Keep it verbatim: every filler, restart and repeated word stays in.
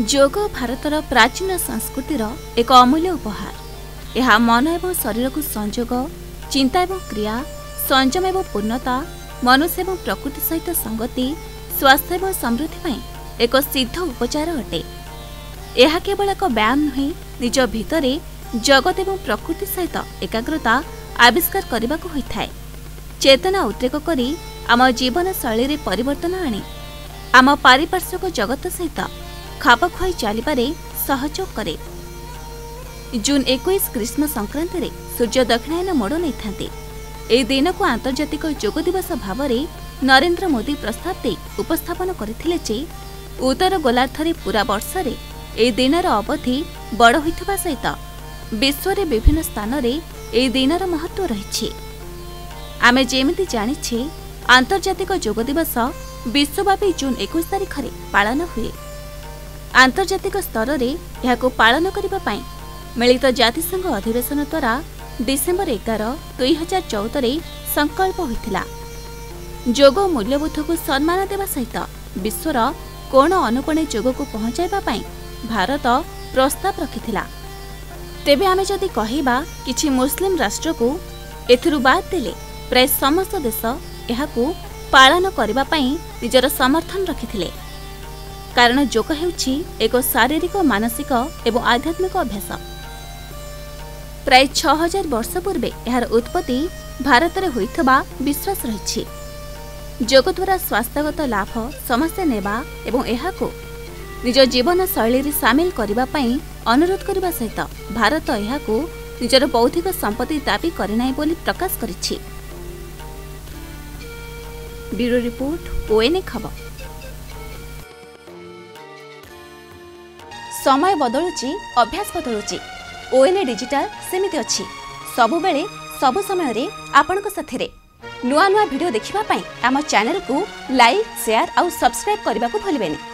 जोग भारतर प्राचीन संस्कृतिर एक अमूल्य उपहार। यह मन एवं शरीर को संजोग, चिंता एवं क्रिया, संयम एवं पूर्णता, मनुष्य एवं प्रकृति सहित संगति, स्वास्थ्य एवं समृद्धि पाई एक सिद्ध उपचार अटे। यह केवल एक व्यायाम नुहे, निज भितरे जगत एवं प्रकृति सहित एकाग्रता आविष्कार करने को होता है। चेतना उद्रेक करी आम जीवन शैली रे परिवर्तन आनी आम पारिपार्श्विक जगत सहित खाप खुआई चलिबारे सहयोग करे। जून इक्कीस ग्रीष्म संक्रांति रे सूर्य दक्षिणायन मोड़ नहीं थांते। ए दिन को आंतर्जातिक योग दिवस भाव में नरेंद्र मोदी प्रस्ताव दे उपस्थापन करथिले जे उत्तर गोलार्ध रे पूरा वर्ष रे ए दिनर अवधि बड़ होइथबा सहित विश्व रे विभिन्न स्थान रे ए दिनर महत्व रहिछि। आमे जेमिति जानिछे आंतर्जातिक योग दिवस विश्वव्यापी जून इक्कीस तारिख रे पालन हुए। आंतर्जातिक स्तर रे यहाको पालन करिबा पई मिलित जातिसंघ अधिवेशन द्वारा डिसेम्बर एगार दुई हजार चौदह रे संकल्प होइथिला। योग मूल्यबोध को सम्मान देवा सहित विश्वर कोण अनुकोणे योग को पहुंचाइबा पई भारत प्रस्ताव रखिथिला। तेबे आमे जदि कहिबा किछि मुस्लिम राष्ट्र को एथिरु बाद देले प्राय समस्त देश यहाको पालन करिबा पई निजर समर्थन रखिथिले। कारण योग हेउछि एक शारीरिक, मानसिक एवं आध्यात्मिक अभ्यास। प्राय छह हजार वर्ष पूर्वे यार उत्पत्ति भारत में होइथबा विश्वास रहिछि। योग द्वारा स्वास्थ्यगत लाभ समस्या नेबा एवं एहाको निज जीवन शैली रे शामिल करिबा पई अनुरोध करबा सहित भारत एहाको निजर बौद्धिक संपत्ति दाबी करिनाई बोली प्रकाश करिछि। ब्यूरो रिपोर्ट ओएनए खबर। समय बदलुची, अभ्यास बदलुची, ओएनए डिजिटल सेमिति अछि। सबु बेले सबु समय रे आपनक साथे नुआ नुआ वीडियो देखिबा पई आम चैनल को लाइक, शेयर और सब्सक्राइब करबा को भूलिबेनी।